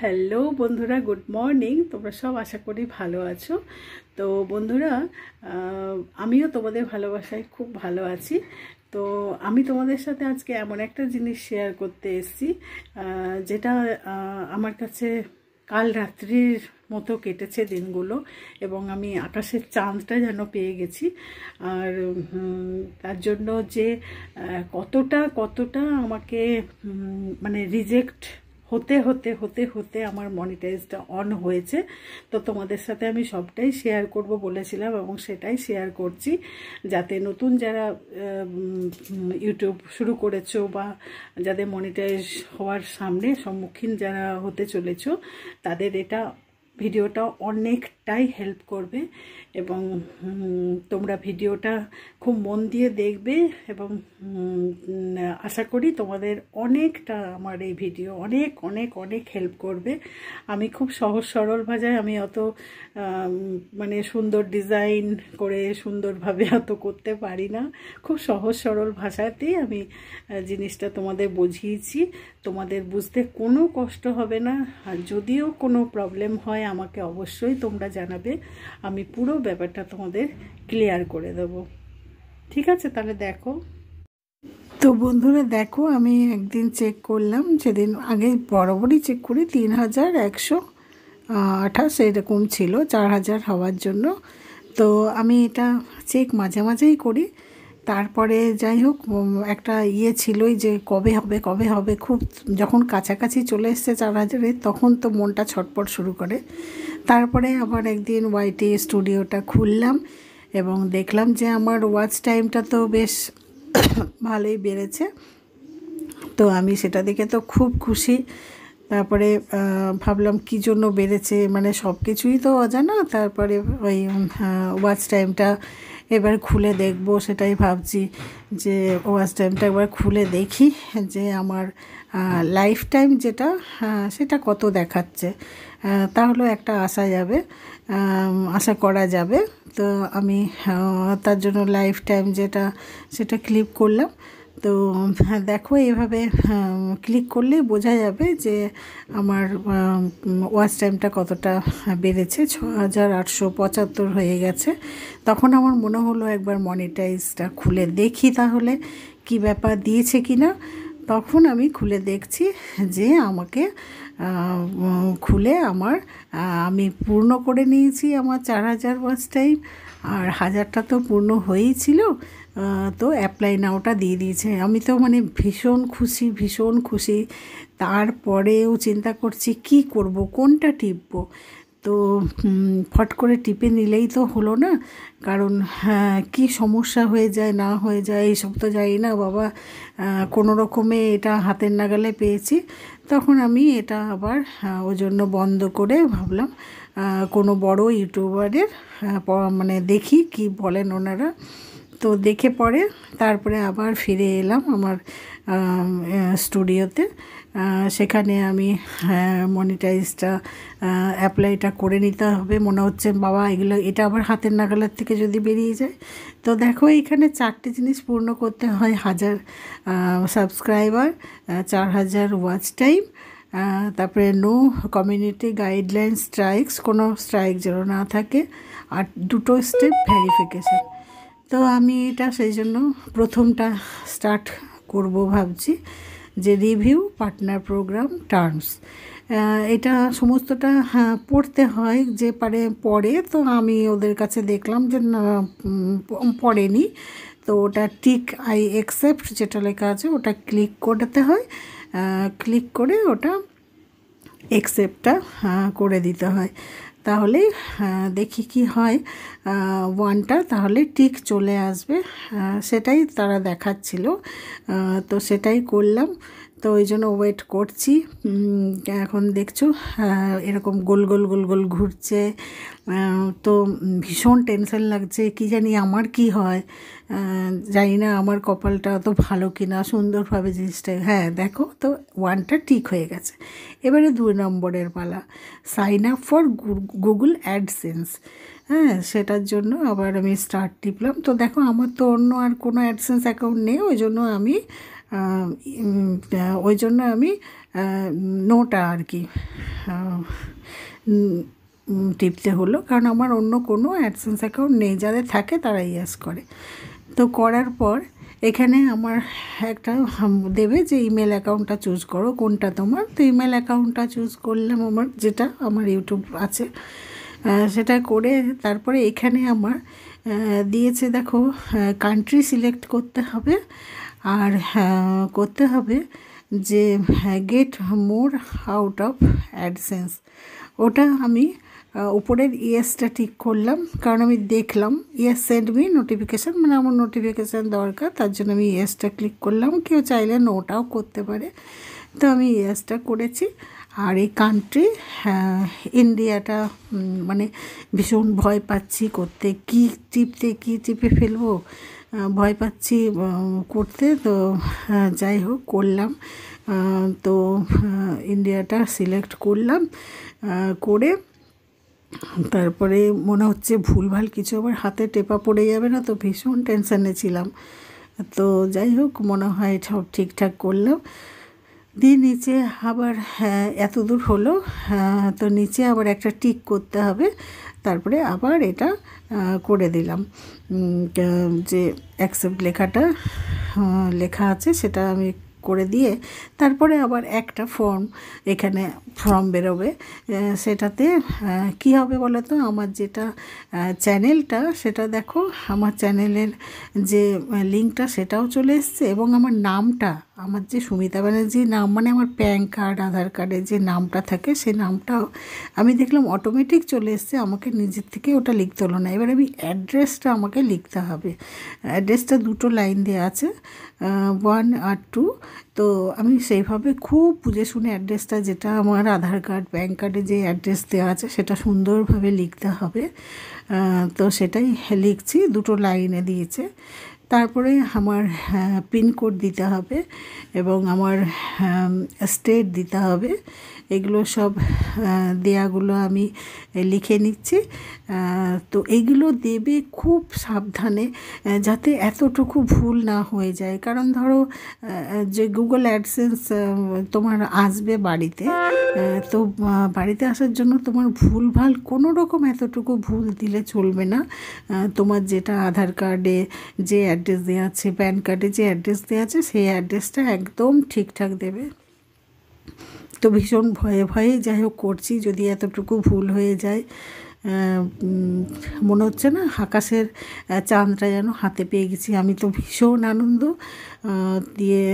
Hello বন্ধুরা, good morning. তোমরা সব আশা করি ভালো আছো। তো বন্ধুরা, আমিও তোমাদের ভালোবাসায় খুব ভালো আছি। তো আমি তোমাদের সাথে আজকে এমন একটা জিনিস শেয়ার করতে এসেছি যেটা আমার কাছে কাল রাত্রির মতো কেটেছে দিনগুলো, এবং আমি আকাশের চাঁদটা যেন পেয়ে গেছি। আর তার জন্য যে কতটা আমাকে মানে রিজেক্ট হতে হতে হতে হতে আমার মনিটাইজটা অন হয়েছে। তো তোমাদের সাথে আমি সবটাই শেয়ার করব বলেছিলাম, এবং সেটাই শেয়ার করছি, যাতে নতুন যারা ইউটিউব শুরু করেছো বা যাদের মনিটাইজ হওয়ার সামনে সম্মুখীন যারা হতে চলেছো, তাদের এটা ভিডিওটা অনেকটাই হেল্প করবে। এবং তোমরা ভিডিওটা খুব মন দিয়ে দেখবে, এবং আশা করি তোমাদের অনেকটা আমার এই ভিডিও অনেক অনেক অনেক হেল্প করবে। আমি খুব সহজ সরল ভাষায়, আমি অত মানে সুন্দর ডিজাইন করে সুন্দরভাবে অত করতে পারি না। খুব সহজ সরল ভাষাতেই আমি জিনিসটা তোমাদের বুঝিয়েছি। তোমাদের বুঝতে কোনো কষ্ট হবে না। আর যদিও কোনো প্রবলেম হয় আমাকে অবশ্যই তোমরা জানাবে, আমি পুরো ব্যাপারটা তোমাদের ক্লিয়ার করে দেব। ঠিক আছে, তাহলে দেখো। তো বন্ধুরা দেখো, আমি একদিন চেক করলাম, সেদিন আগে বরাবরই চেক করি 3128 এরকম ছিল 4000 হওয়ার জন্য। তো আমি এটা চেক মাঝে মাঝেই করি। তারপরে যাই হোক, একটা ছিলই যে কবে হবে, খুব যখন কাছাকাছি চলে এসছে 4000 তখন তো মনটা ছটপট শুরু করে। তারপরে আবার একদিন ওয়াইটি স্টুডিওটা খুললাম এবং দেখলাম যে আমার ওয়াচ টাইমটা তো বেশ ভালোই বেড়েছে। তো আমি সেটা দেখে তো খুব খুশি। তারপরে ভাবলাম কী জন্য বেড়েছে, মানে সব কিছুই তো অজানা। তারপরে ওই ওয়াচ টাইমটা এবার খুলে দেখব, সেটাই ভাবছি যে ওয়াচ টাইমটা একবার খুলে দেখি যে আমার লাইফ টাইম যেটা সেটা কত দেখাচ্ছে। তাহলে একটা আশা করা যাবে। তো আমি তার জন্য লাইফ টাইম যেটা সেটা ক্লিক করলাম। তো দেখো, এইভাবে ক্লিক করলেই বোঝা যাবে যে আমার ওয়াচ টাইমটা কতটা বেড়েছে। 6875 হয়ে গেছে। তখন আমার মনে হলো একবার মনিটাইজটা খুলে দেখি তাহলে কি ব্যাপার, দিয়েছে কি না। তখন আমি খুলে দেখছি যে আমাকে খুলে আমি পূর্ণ করে নিয়েছি আমার 4000 ওয়াচ টাইম। আর 1000টা তো পূর্ণ হয়েই ছিল। তো অ্যাপ্লাই নাওটা দিয়ে দিয়েছে। আমি তো মানে ভীষণ খুশি। তারপরেও চিন্তা করছি কি করব, কোনটা টিপব। তো ফট করে টিপে নিলেই তো হলো না, কারণ কি সমস্যা হয়ে যায় না হয়ে যায় এইসব তো জানি না বাবা। কোনো রকমে এটা হাতের নাগালে পেয়েছি। তখন আমি এটা আবার ওই জন্য বন্ধ করে ভাবলাম কোনো বড় ইউটিউবারের মানে দেখি কি বলেন ওনারা। তো দেখে পরে তারপরে আবার ফিরে এলাম আমার স্টুডিওতে। সেখানে আমি মনিটাইজটা অ্যাপ্লাইটা করে নিতে হবে। মনে হচ্ছে বাবা এটা আবার হাতের নাগালের থেকে যদি বেরিয়ে যায়। তো দেখো, এখানে 4টে জিনিস পূর্ণ করতে হয়: 1000 সাবস্ক্রাইবার, 4000 ওয়াচ টাইম, তারপরে নো কমিউনিটি গাইডলাইন স্ট্রাইকস, কোনো স্ট্রাইক যেন না থাকে, আর 2টো স্টেপ ভেরিফিকেশান। তো আমি এটা সেই জন্য প্রথমটা স্টার্ট করব ভাবছি, যে রিভিউ পার্টনার প্রোগ্রাম টার্মস। এটা সমস্তটা পড়তে হয়, যে পড়ে। তো আমি ওদের কাছে দেখলাম যে পড়েনি। তো ওটা টিক আই অ্যাকসেপ্ট যেটা লেখা আছে ওটা ক্লিক করতে হয়। ক্লিক করে ওটা অ্যাকসেপ্টটা করে দিতে হয়। তাহলে দেখি কি হয়, 1টা তাহলে টিক চলে আসবে। সেটাই তারা দেখাচ্ছিল। তো সেটাই করলাম। তো ওই জন্য ওয়েট করছি। এখন দেখছো এরকম গোল গোল গোল গোল ঘুরছে। তো ভীষণ টেনশন লাগছে, কি জানি আমার কি হয়। জানি না আমার কপালটা তো ভালো কিনা, সুন্দরভাবে জিনিসটা। হ্যাঁ দেখো, তো 1টা ঠিক হয়ে গেছে। এবারে 2 নম্বরের পালা, sign up for Google AdSense. সেটার জন্য আবার আমি স্টার্ট টিপলাম। তো দেখো, আমার তো অন্য আর কোনো অ্যাডসেন্স অ্যাকাউন্ট নেই। ওই জন্য আমি নোটা আর কি টিপতে হলো, কারণ আমার অন্য কোনো অ্যাডসেন্স অ্যাকাউন্ট নেই। যাদের থাকে তারা ইয়েস করে। তো করার পর এখানে আমার একটা দেবে যে ইমেল অ্যাকাউন্টটা চুজ করো কোনটা তোমার। তো ইমেল অ্যাকাউন্টটা চুজ করলাম আমার, যেটা আমার ইউটিউব আছে সেটা করে তারপরে এখানে আমার দিয়েছে দেখো কান্ট্রি সিলেক্ট করতে হবে, আর করতে হবে যে get more out of AdSense. ওটা আমি উপরের ইয়েসটা ঠিক করলাম, কারণ আমি দেখলাম ইয়েস সেন্ড মি নোটিফিকেশান, মানে আমার নোটিফিকেশান দরকার, তার জন্য আমি ইয়েসটা ক্লিক করলাম। কেউ চাইলে নোটাও করতে পারে, তো আমি ইয়েসটা করেছি। আর এই কান্ট্রি ইন্ডিয়াটা মানে ভীষণ ভয় পাচ্ছি করতে, কী টিপে ফেলবো, ভয় পাচ্ছি করতে। তো যাই হোক করলাম। তো ইন্ডিয়াটা সিলেক্ট করলাম, করে তারপরে মনে হচ্ছে ভুলভাল কিছু আবার হাতে টেপা পড়ে যাবে না, তো ভীষণ টেনশানে ছিলাম। তো যাই হোক মনে হয় সব ঠিকঠাক করলাম। দিয়ে নিচে আবার এত দূর হলো, তো নিচে আবার একটা টিক করতে হবে। তারপরে আবার এটা করে দিলাম, যে অ্যাকসেপ্ট লেখাটা লেখা আছে সেটা আমি করে দিয়ে তারপরে আবার একটা এখানে ফর্ম বেরোবে। সেটাতে কি হবে বলো তো, আমার যেটা চ্যানেলটা সেটা দেখো, আমার চ্যানেলের যে লিঙ্কটা সেটাও চলে এসছে, এবং আমার নামটা, আমার যে সুমিতা ব্যানার্জির নাম, মানে আমার প্যান কার্ড আধার কার্ডে যে নামটা থাকে সেই নামটাও আমি দেখলাম অটোমেটিক চলে এসছে, আমাকে নিজের থেকে ওটা লিখতে হলো না। এবার আমি অ্যাড্রেসটা আমাকে লিখতে হবে। অ্যাড্রেসটা 2 লাইন দেওয়া আছে, 1 আর 2। তো আমি সেইভাবে খুব বুঝে শুনে অ্যাড্রেসটা, যেটা আমার আধার কার্ড প্যান কার্ডে যে অ্যাড্রেস দেওয়া আছে সেটা সুন্দরভাবে লিখতে হবে। তো সেটাই লিখছি, 2 লাইনে দিয়েছে। তারপরে আমার পিনকোড দিতে হবে এবং আমার স্টেট দিতে হবে। এগুলো সব দেয়াগুলো আমি লিখে নিচ্ছি। তো এইগুলো দেবে খুব সাবধানে, যাতে এতটুকু ভুল না হয়ে যায়। কারণ ধরো যে গুগল অ্যাডসেন্স তোমার আসবে বাড়িতে, তো বাড়িতে আসার জন্য তোমার ভুলভাল কোনো রকম এতটুকু ভুল দিলে চলবে না। তোমার যেটা আধার কার্ডে যে অ্যাড্রেস দেওয়া আছে, প্যান কার্ডে যে অ্যাড্রেস দেওয়া আছে, সেই অ্যাড্রেসটা একদম ঠিকঠাক দেবে। তো ভীষণ ভয়ে ভয়ে যাই হোক করছি, যদি এতটুকু ভুল হয়ে যায় মনে হচ্ছে না আকাশের চাঁদটা যেন হাতে পেয়ে গেছি। আমি তো ভীষণ আনন্দ দিয়ে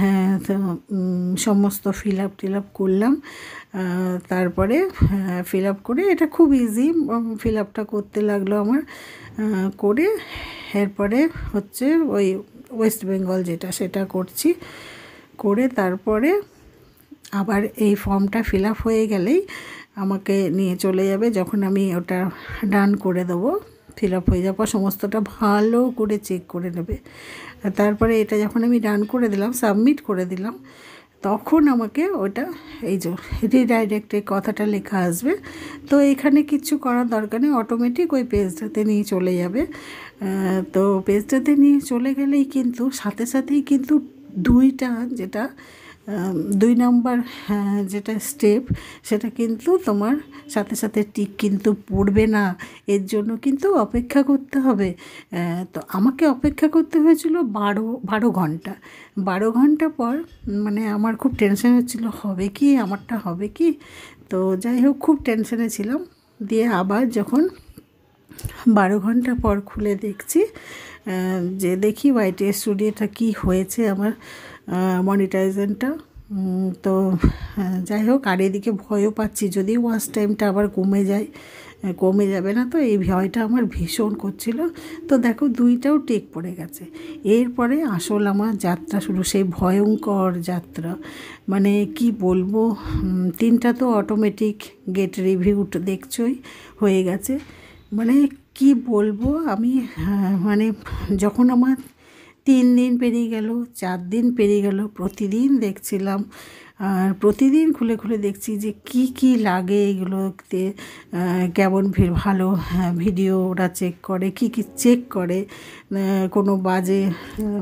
সমস্ত ফিল আপ করলাম। তারপরে ফিল আপ করে, এটা খুব ইজি ফিল আপটা করতে লাগলো আমার, করে এরপরে হচ্ছে ওই ওয়েস্ট বেঙ্গল যেটা সেটা করছি, করে তারপরে আবার এই ফর্মটা ফিল আপ হয়ে গেলেই আমাকে নিয়ে চলে যাবে। যখন আমি ওটা ডান করে দেবো, ফিল আপ হয়ে যাওয়ার পর সমস্তটা ভালো করে চেক করে নেবে। তারপরে এটা যখন আমি ডান করে দিলাম, সাবমিট করে দিলাম, তখন আমাকে ওটা এই যে রিডাইরেক্টের কথাটা লেখা আসবে। তো এখানে কিচ্ছু করার দরকার নেই, অটোমেটিক ওই পেজটাতে নিয়ে চলে যাবে। তো পেজটাতে নিয়ে চলে গেলেই কিন্তু সাথে সাথেই কিন্তু 2টা যেটা 2 নম্বর যেটা স্টেপ, সেটা কিন্তু তোমার সাথে সাথে টিক কিন্তু পড়বে না, এর জন্য কিন্তু অপেক্ষা করতে হবে। তো আমাকে অপেক্ষা করতে হয়েছিল 12 ঘন্টা। 12 ঘন্টা পর মানে আমার খুব টেনশন হচ্ছিল, হবে কি আমারটা, হবে কি। তো যাই হোক খুব টেনশনে ছিলাম। দিয়ে আবার যখন 12 ঘন্টা পর খুলে দেখছি, যে দেখি ওয়াইটি স্টুডিওটা কি হয়েছে আমার মনিটাইজেশনটা। তো যাই হোক, আর এদিকে ভয়ও পাচ্ছি যদি ওয়াচ টাইমটা আবার কমে যাবে না, তো এই ভয়টা আমার ভীষণ করছিল। তো দেখো 2টাও টিক পড়ে গেছে। এরপরে আসল আমার যাত্রা শুরু, সেই ভয়ঙ্কর যাত্রা, মানে কি বলবো। 3টা তো অটোমেটিক গেট রিভিউড দেখছই হয়ে গেছে। মানে কি বলবো আমি, মানে যখন আমার 3 দিন পেরিয়ে গেল, 4 দিন পেরিয়ে গেল, প্রতিদিন দেখছিলাম, আর প্রতিদিন খুলে খুলে দেখছি যে কি লাগে এগুলোতে, কেমন ভালো ভিডিও ওরা চেক করে, কি চেক করে, কোনো বাজে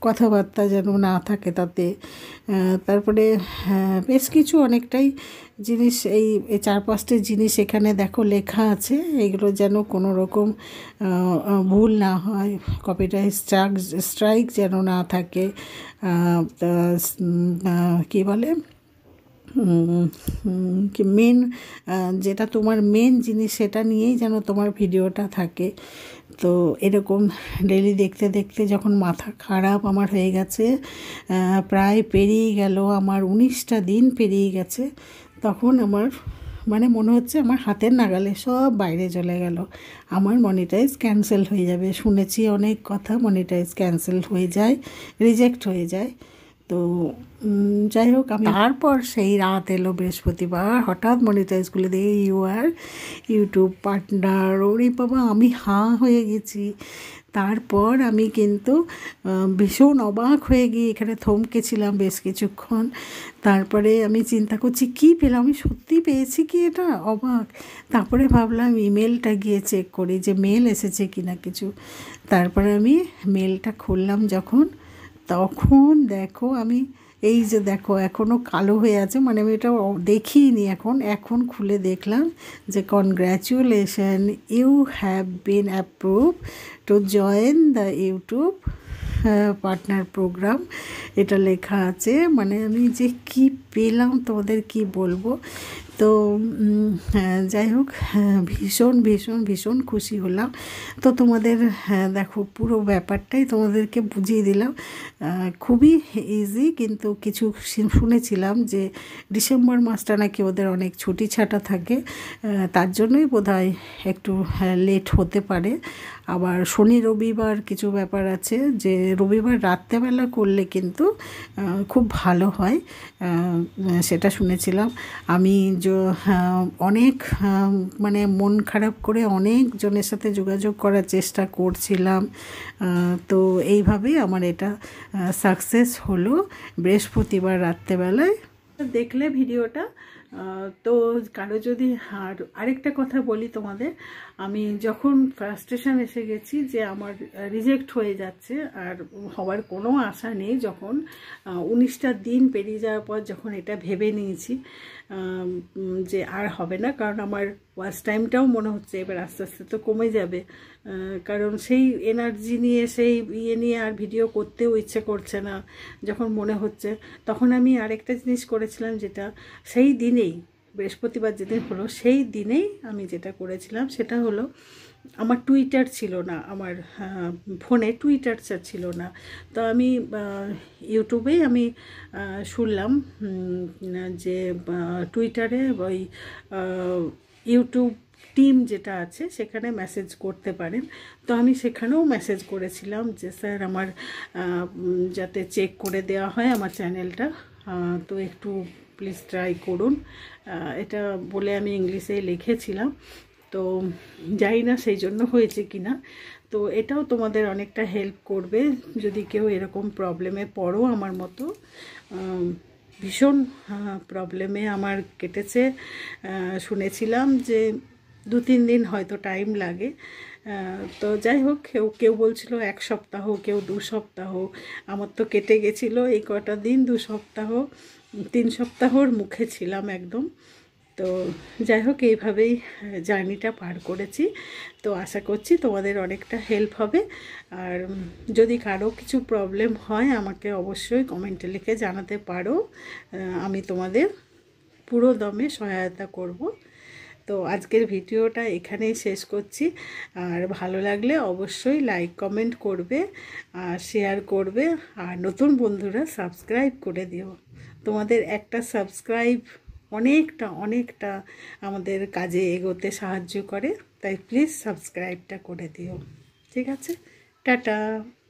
কথাবার্তা যেন না থাকে তাতে। তারপরে বেশ কিছু অনেকটাই জিনিস এই 4-5টি জিনিস এখানে দেখো লেখা আছে। এগুলো যেন কোনো রকম ভুল না হয়, কপিরাইট স্ট্রাইক যেন না থাকে, কী বলে কি মেন যেটা তোমার মেন জিনিস সেটা নিয়েই যেন তোমার ভিডিওটা থাকে। তো এরকম ডেলি দেখতে দেখতে যখন মাথা খারাপ আমার হয়ে গেছে, প্রায় পেরিয়ে গেল আমার 19টা দিন পেরিয়ে গেছে, তখন আমার মানে মনে হচ্ছে আমার হাতের নাগালে সব বাইরে চলে গেল, আমার মনিটাইজ ক্যান্সেল হয়ে যাবে। শুনেছি অনেক কথা, মনিটাইজ ক্যান্সেল হয়ে যায়, রিজেক্ট হয়ে যায়। তো যাই হোক, আমি তারপর সেই রাত এলো বৃহস্পতিবার, হঠাৎ মনিটাইজগুলো দিয়ে ইউটিউব পার্টনার, ওরে বাবা আমি হাঁ হয়ে গেছি। তারপর আমি কিন্তু ভীষণ অবাক হয়ে গিয়ে এখানে থমকেছিলাম বেশ কিছুক্ষণ। তারপরে আমি চিন্তা করছি কী পেলাম, আমি সত্যি পেয়েছি কি, এটা অবাক। তারপরে ভাবলাম ইমেলটা গিয়ে চেক করি যে মেল এসেছে কি না কিছু। তারপরে আমি মেলটা খুললাম যখন, তখন দেখো আমি এই যে দেখো এখনও কালো হয়ে আছে, মানে আমি এটা দেখিনি, এখন খুলে দেখলাম যে congratulation, you have been approve to join the YouTube partner program, এটা লেখা আছে। মানে আমি যে কি পেলাম তোমাদের কি বলবো। তো যাই হোক, ভীষণ ভীষণ ভীষণ খুশি হলাম। তো তোমাদের দেখো পুরো ব্যাপারটাই তোমাদেরকে বুঝিয়ে দিলাম। খুবই ইজি, কিন্তু কিছু শুনেছিলাম যে ডিসেম্বর মাসটা নাকি ওদের অনেক ছুটি ছাটা থাকে, তার জন্যই বোধহয় একটু লেট হতে পারে। আবার শনি রবিবার কিছু ব্যাপার আছে, যে রবিবার রাত্রেবেলা করলে কিন্তু খুব ভালো হয়, সেটা শুনেছিলাম আমি। অনেক মানে মন খারাপ করে অনেক জনের সাথে যোগাযোগ করার চেষ্টা করছিলাম। তো এইভাবেই আমার এটা সাকসেস হলো বৃহস্পতিবার রাত্রেবেলায়। দেখলে ভিডিওটা, তো কারো যদি আরেকটা কথা বলি তোমাদের, আমি যখন ফ্রাস্ট্রেশন এসে গেছি যে আমার রিজেক্ট হয়ে যাচ্ছে আর হওয়ার কোনো আশা নেই, যখন 19টা দিন পেরিয়ে যাওয়ার পর যখন এটা ভেবে নিয়েছি যে আর হবে না, কারণ আমার ওয়াচ টাইমটাও মনে হচ্ছে এবার আস্তে আস্তে তো কমে যাবে, কারণ সেই এনার্জি নিয়ে সেই নিয়ে আর ভিডিও করতেও ইচ্ছে করছে না যখন মনে হচ্ছে। তখন আমি আরেকটা জিনিস করেছিলাম, যেটা সেই দিনেই বৃহস্পতিবার যেদিন হলো সেই দিনেই আমি যেটা করেছিলাম সেটা হলো, আমার টুইটার ছিল না, আমার ফোনে টুইটার ছিল না। তো আমি ইউটিউবেই আমি শুনলাম যে টুইটারে ওই ইউটিউব টিম যেটা আছে সেখানে মেসেজ করতে পারেন। তো আমি সেখানেও মেসেজ করেছিলাম যে স্যার আমার যাতে চেক করে দেওয়া হয় আমার চ্যানেলটা, তো একটু প্লিজ ট্রাই করুন, এটা বলে আমি ইংলিশে লিখেছিলাম। তো জানি না সেই জন্য হয়েছে কি না। তো এটাও তোমাদের অনেকটা হেল্প করবে যদি কেউ এরকম প্রবলেমে পড়ো আমার মতো। ভীষণ প্রবলেমে আমার কেটেছে, শুনেছিলাম যে 2-3 দিন হয়তো টাইম লাগে। তো যাই হোক, কেউ বলছিল 1 সপ্তাহ, কেউ 2 সপ্তাহ, আমার তো কেটে গেছিলো এই কটা দিন, 2 সপ্তাহ 3 সপ্তাহর মুখে ছিলাম একদম। তো যাই হোক, এইভাবেই জার্নিটা পার করেছি। তো আশা করছি তোমাদের অনেকটা হেল্প হবে। আর যদি কারো কিছু প্রবলেম হয় আমাকে অবশ্যই কমেন্টে লিখে জানাতে পারো, আমি তোমাদের পুরো দমে সহায়তা করব। তো আজকের ভিডিওটা এখানেই শেষ করছি। আর ভালো লাগলে অবশ্যই লাইক কমেন্ট করবে আর শেয়ার করবে, আর নতুন বন্ধুরা সাবস্ক্রাইব করে দিও। তোমাদের একটা সাবস্ক্রাইব অনেকটা আমাদের কাজে এগোতে সাহায্য করে, তাই প্লিজ সাবস্ক্রাইবটা করে দিও। ঠিক আছে, টাটা।